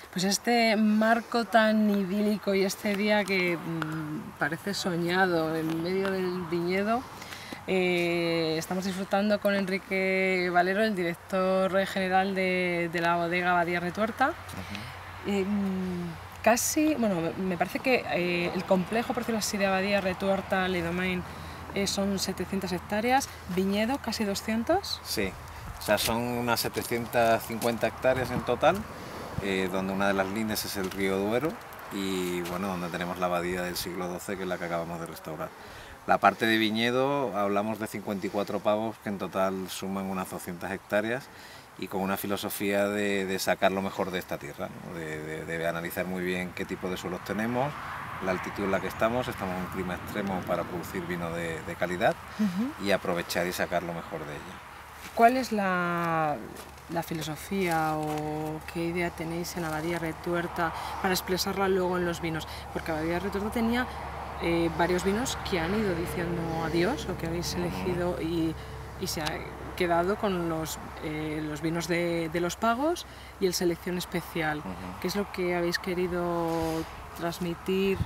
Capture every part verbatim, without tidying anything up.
Pues este marco tan idílico y este día que mmm, parece soñado en medio del viñedo, eh, estamos disfrutando con Enrique Valero, el director general de, de la bodega Abadía Retuerta. Uh-huh. eh, casi, bueno, me parece que eh, el complejo, por decirlo así, de Abadía Retuerta, Le Domain, eh, son setecientas hectáreas, viñedo casi doscientas. Sí, o sea, son unas setecientas cincuenta hectáreas en total. Eh, donde una de las líneas es el río Duero y bueno, donde tenemos la abadía del siglo doce, que es la que acabamos de restaurar. La parte de viñedo, hablamos de cincuenta y cuatro pagos que en total suman unas doscientas hectáreas y con una filosofía de, de sacar lo mejor de esta tierra, ¿no? de, de, de analizar muy bien qué tipo de suelos tenemos, la altitud en la que estamos, estamos en un clima extremo para producir vino de, de calidad. Uh-huh. Y aprovechar y sacar lo mejor de ella. ¿Cuál es la, la filosofía o qué idea tenéis en Abadía Retuerta para expresarla luego en los vinos? Porque Abadía Retuerta tenía eh, varios vinos que han ido diciendo adiós o que habéis elegido y, y se ha quedado con los, eh, los vinos de, de los pagos y el selección especial. Uh-huh. ¿Qué es lo que habéis querido transmitir?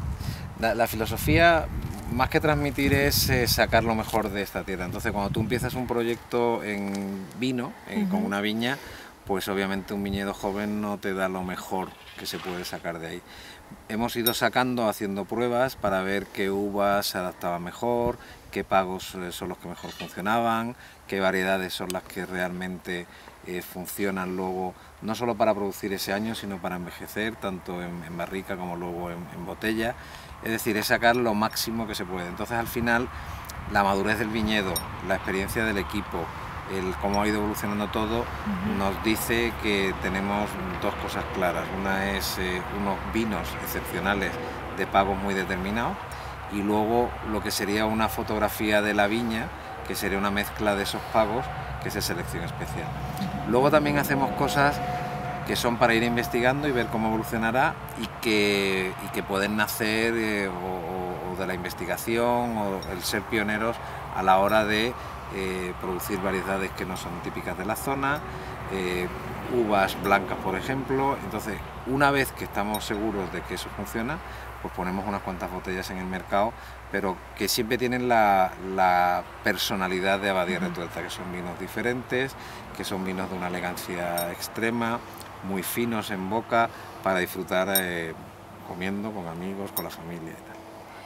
La, la filosofía, más que transmitir, es eh, sacar lo mejor de esta tierra. Entonces, cuando tú empiezas un proyecto en vino, eh, uh-huh. con una viña, pues obviamente un viñedo joven no te da lo mejor que se puede sacar de ahí. Hemos ido sacando, haciendo pruebas para ver qué uvas se adaptaban mejor, qué pagos eh, son los que mejor funcionaban, qué variedades son las que realmente eh, funcionan luego, no solo para producir ese año, sino para envejecer, tanto en, en barrica como luego en, en botella. Es decir, es sacar lo máximo que se puede. Entonces, al final, la madurez del viñedo, la experiencia del equipo, el cómo ha ido evolucionando todo, uh-huh. nos dice que tenemos dos cosas claras. Una es eh, unos vinos excepcionales de pagos muy determinados y luego lo que sería una fotografía de la viña, que sería una mezcla de esos pagos, que es selección especial. Uh-huh. Luego también hacemos cosas que son para ir investigando y ver cómo evolucionará y que, y que pueden nacer eh, o, o de la investigación o el ser pioneros a la hora de eh, producir variedades que no son típicas de la zona, eh, uvas blancas, por ejemplo. Entonces, una vez que estamos seguros de que eso funciona, pues ponemos unas cuantas botellas en el mercado, pero que siempre tienen la, la personalidad de Abadía Retuerta, que son vinos diferentes, que son vinos de una elegancia extrema, muy finos en boca, para disfrutar eh, comiendo con amigos, con la familia y tal.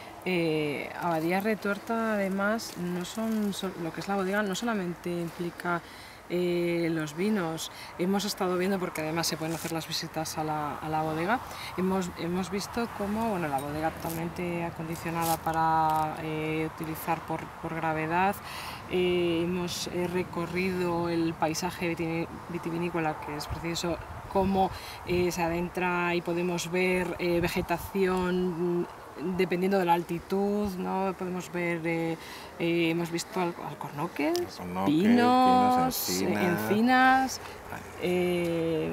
Eh, Abadía Retuerta, además, no son, son lo que es la bodega, no solamente implica eh, los vinos. Hemos estado viendo, porque además se pueden hacer las visitas a la, a la bodega, hemos, hemos visto cómo, bueno, la bodega totalmente acondicionada para eh, utilizar por, por gravedad. Eh, hemos eh, recorrido el paisaje vitivinícola, que es precioso, cómo eh, se adentra y podemos ver eh, vegetación dependiendo de la altitud, ¿no? Podemos ver, eh, eh, hemos visto al, alcornoques, Alcornoque, pinos, pinos, encinas, encinas eh,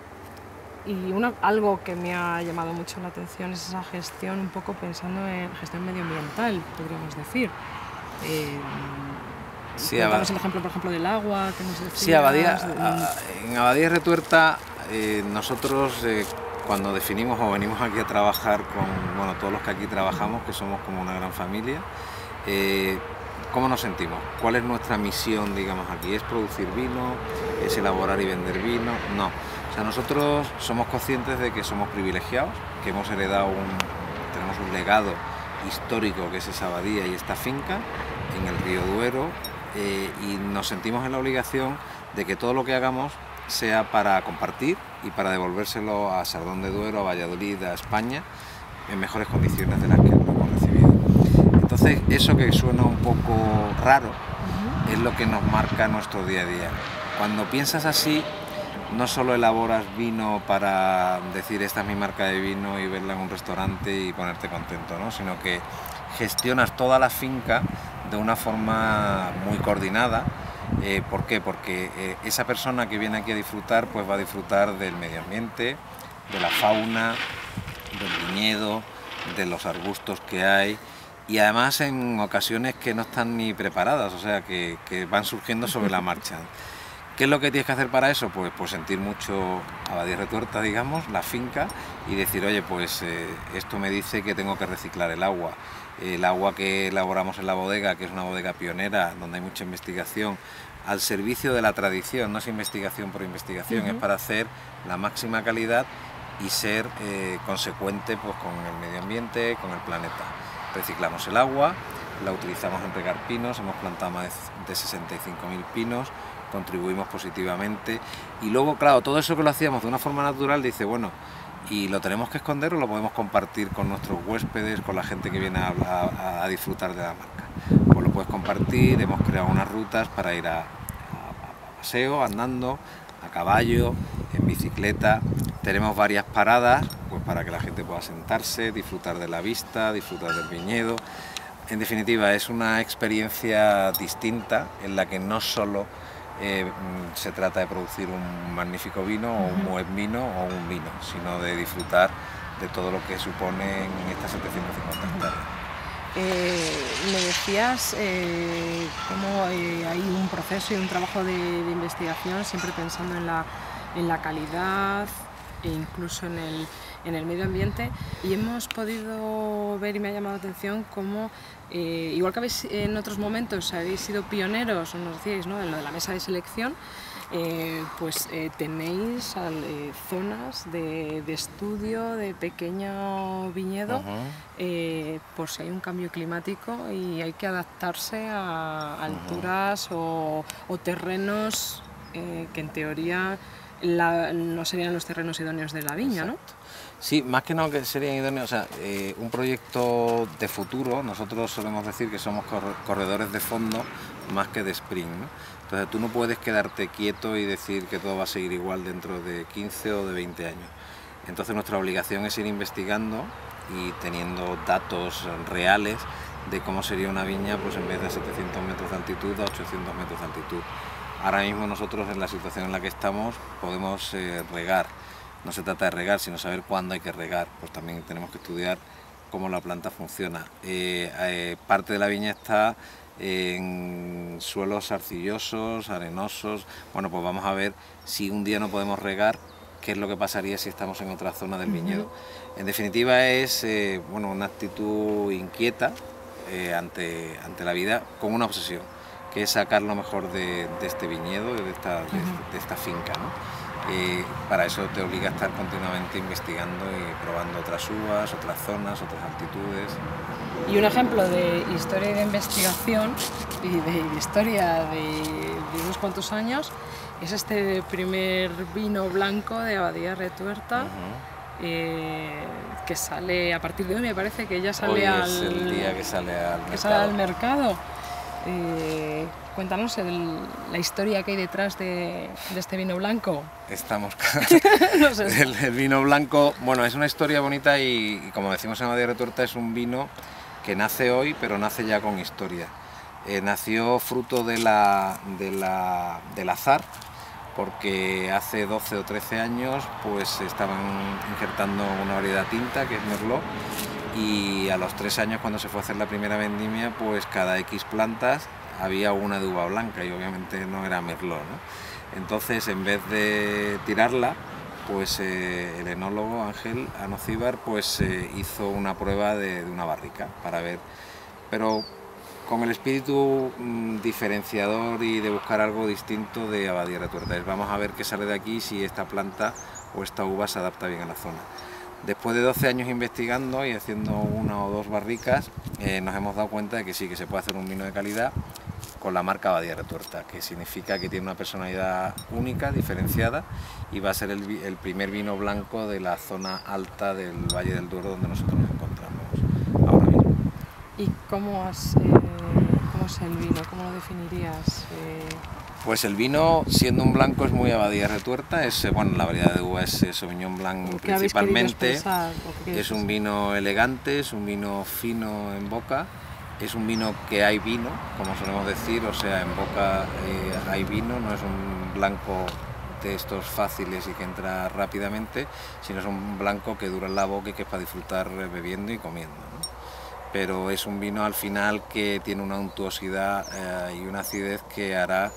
y una, algo que me ha llamado mucho la atención es esa gestión, un poco pensando en gestión medioambiental, podríamos decir. Eh, Sí, Contamos el ejemplo, por ejemplo, del agua que nos decías. Sí, Abadía, en Abadía Retuerta eh, nosotros eh, cuando definimos o venimos aquí a trabajar con bueno, todos los que aquí trabajamos, que somos como una gran familia, eh, ¿cómo nos sentimos? ¿Cuál es nuestra misión, digamos, aquí? ¿Es producir vino? ¿Es elaborar y vender vino? No. O sea, nosotros somos conscientes de que somos privilegiados, que hemos heredado un, tenemos un legado histórico que es esa abadía y esta finca en el río Duero. Eh, y nos sentimos en la obligación de que todo lo que hagamos sea para compartir y para devolvérselo a Sardón de Duero, a Valladolid, a España, en mejores condiciones de las que lo hemos recibido. Entonces, eso que suena un poco raro uh-huh. es lo que nos marca nuestro día a día. Cuando piensas así, no solo elaboras vino para decir esta es mi marca de vino y verla en un restaurante y ponerte contento, ¿no? Sino que gestionas toda la finca de una forma muy coordinada. Eh, ¿Por qué? Porque eh, esa persona que viene aquí a disfrutar, pues va a disfrutar del medio ambiente, de la fauna, del viñedo, de los arbustos que hay, y además en ocasiones que no están ni preparadas, o sea, que, que van surgiendo sobre la marcha. ¿Qué es lo que tienes que hacer para eso? Pues, pues sentir mucho Abadía Retuerta, digamos, la finca, y decir, oye, pues eh, esto me dice que tengo que reciclar el agua. El agua que elaboramos en la bodega, que es una bodega pionera, donde hay mucha investigación, al servicio de la tradición, no es investigación por investigación, uh-huh. es para hacer la máxima calidad y ser eh, consecuente pues, con el medio ambiente, con el planeta. Reciclamos el agua, la utilizamos en regar pinos, hemos plantado más de sesenta y cinco mil pinos, contribuimos positivamente, y luego, claro, todo eso que lo hacíamos de una forma natural, dice, bueno, ¿y lo tenemos que esconder o lo podemos compartir con nuestros huéspedes, con la gente que viene a, a, a disfrutar de la marca? Pues lo puedes compartir, hemos creado unas rutas para ir a, a, a paseo, andando, a caballo, en bicicleta. Tenemos varias paradas pues para que la gente pueda sentarse, disfrutar de la vista, disfrutar del viñedo. En definitiva, es una experiencia distinta en la que no solo eh, se trata de producir un magnífico vino o un buen vino o un vino, sino de disfrutar de todo lo que supone en estas setecientas cincuenta hectáreas. Eh, me decías eh, cómo eh, hay un proceso y un trabajo de, de investigación siempre pensando en la, en la calidad e incluso en el, en el medio ambiente, y hemos podido ver, y me ha llamado la atención, cómo eh, igual que habéis en otros momentos habéis sido pioneros, nos decíais, ¿no?, en lo de la mesa de selección, Eh, pues eh, tenéis eh, zonas de, de estudio de pequeño viñedo, uh-huh. eh, por si hay un cambio climático y hay que adaptarse a alturas uh-huh. o, o terrenos eh, que en teoría la, no serían los terrenos idóneos de la viña, ¿no? Sí, más que no que serían idóneos, o sea, eh, un proyecto de futuro, nosotros solemos decir que somos corredores de fondo más que de sprint, ¿no? Entonces tú no puedes quedarte quieto y decir que todo va a seguir igual dentro de quince o de veinte años. Entonces nuestra obligación es ir investigando y teniendo datos reales de cómo sería una viña, pues en vez de setecientos metros de altitud a ochocientos metros de altitud. Ahora mismo nosotros, en la situación en la que estamos, podemos eh, regar. No se trata de regar, sino saber cuándo hay que regar. Pues también tenemos que estudiar cómo la planta funciona. Eh, eh, parte de la viña está en suelos arcillosos, arenosos. Bueno, pues vamos a ver si un día no podemos regar, qué es lo que pasaría si estamos en otra zona del viñedo. Uh-huh. En definitiva es eh, bueno, una actitud inquieta eh, ante, ante la vida, con una obsesión, que es sacar lo mejor de, de este viñedo, de esta, de, uh-huh. de esta finca, ¿no? Eh, para eso te obliga a estar continuamente investigando y probando otras uvas, otras zonas, otras altitudes. Y un ejemplo de historia y de investigación y de, de historia de, de unos cuantos años es este primer vino blanco de Abadía Retuerta, uh-huh. eh, que sale a partir de hoy, me parece que ya sale, hoy al, es el día que sale al que mercado. Sale al mercado. Eh, cuéntanos el, la historia que hay detrás de, de este vino blanco. Estamos no sé. el, el vino blanco, bueno, es una historia bonita y, y como decimos en Abadía Retuerta, es un vino que nace hoy, pero nace ya con historia. Eh, nació fruto de la, de la, del azar, porque hace doce o trece años pues estaban injertando una variedad tinta que es Merlot, y a los tres años, cuando se fue a hacer la primera vendimia, pues cada X plantas había una de uva blanca y obviamente no era Merlot, ¿no? Entonces, en vez de tirarla, pues eh, el enólogo Ángel Anocíbar pues eh, hizo una prueba de, de una barrica para ver, pero con el espíritu mmm, diferenciador y de buscar algo distinto de Abadía Retuerta. Vamos a ver qué sale de aquí, si esta planta o esta uva se adapta bien a la zona. Después de doce años investigando y haciendo una o dos barricas, eh, nos hemos dado cuenta de que sí, que se puede hacer un vino de calidad con la marca Abadía Retuerta, que significa que tiene una personalidad única, diferenciada, y va a ser el, el primer vino blanco de la zona alta del Valle del Duero, donde nosotros nos encontramos ahora mismo. ¿Y cómo, has, eh, cómo es el vino? ¿Cómo lo definirías? Eh... Pues el vino, siendo un blanco, es muy Abadía Retuerta. Es, bueno, la variedad de uva es Sauvignon Blanc principalmente. Es un vino elegante, es un vino fino en boca. Es un vino que hay vino, como solemos decir, o sea, en boca eh, hay vino, no es un blanco de estos fáciles y que entra rápidamente, sino es un blanco que dura en la boca y que es para disfrutar bebiendo y comiendo, ¿no? Pero es un vino al final que tiene una untuosidad eh, y una acidez que hará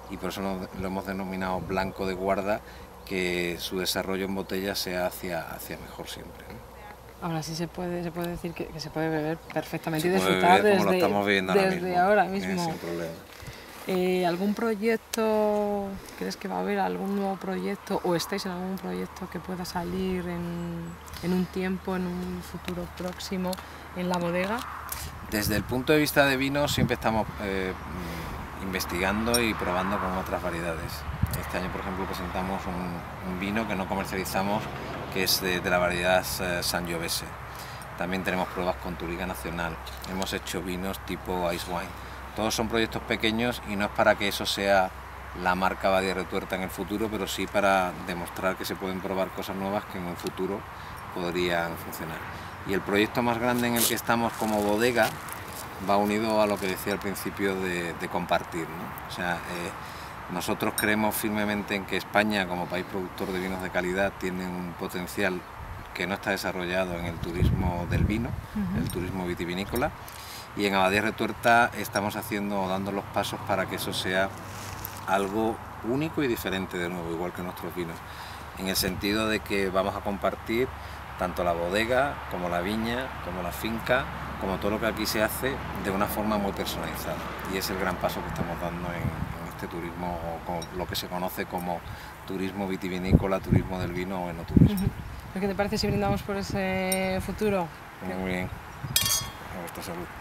y por eso lo, lo hemos denominado blanco de guarda, que su desarrollo en botella sea hacia, hacia mejor siempre, ¿no? Ahora sí se puede, se puede decir que, que se puede beber perfectamente Se y puede disfrutar beber como desde, lo estamos bebiendo ahora desde mismo, ahora eh, mismo. sin problema. Eh, ¿Algún proyecto, crees que va a haber algún nuevo proyecto o estáis en algún proyecto que pueda salir en, en un tiempo, en un futuro próximo en la bodega? Desde el punto de vista de vino siempre estamos eh, investigando y probando con otras variedades. Este año, por ejemplo, presentamos un, un vino que no comercializamos, que es de, de la variedad eh, Sangiovese. También tenemos pruebas con Touriga Nacional. Hemos hecho vinos tipo Ice Wine. Todos son proyectos pequeños y no es para que eso sea la marca Abadía Retuerta en el futuro, pero sí para demostrar que se pueden probar cosas nuevas que en un futuro podrían funcionar. Y el proyecto más grande en el que estamos como bodega va unido a lo que decía al principio de, de compartir, ¿no? O sea, eh, nosotros creemos firmemente en que España, como país productor de vinos de calidad, tiene un potencial que no está desarrollado en el turismo del vino, uh-huh. el turismo vitivinícola, y en Abadía Retuerta estamos haciendo o dando los pasos para que eso sea algo único y diferente de nuevo, igual que nuestros vinos, en el sentido de que vamos a compartir tanto la bodega, como la viña, como la finca, como todo lo que aquí se hace de una forma muy personalizada. Y es el gran paso que estamos dando en, en este turismo, o con lo que se conoce como turismo vitivinícola, turismo del vino o enoturismo. ¿Qué te parece si brindamos por ese futuro? Muy bien. A vuestra salud.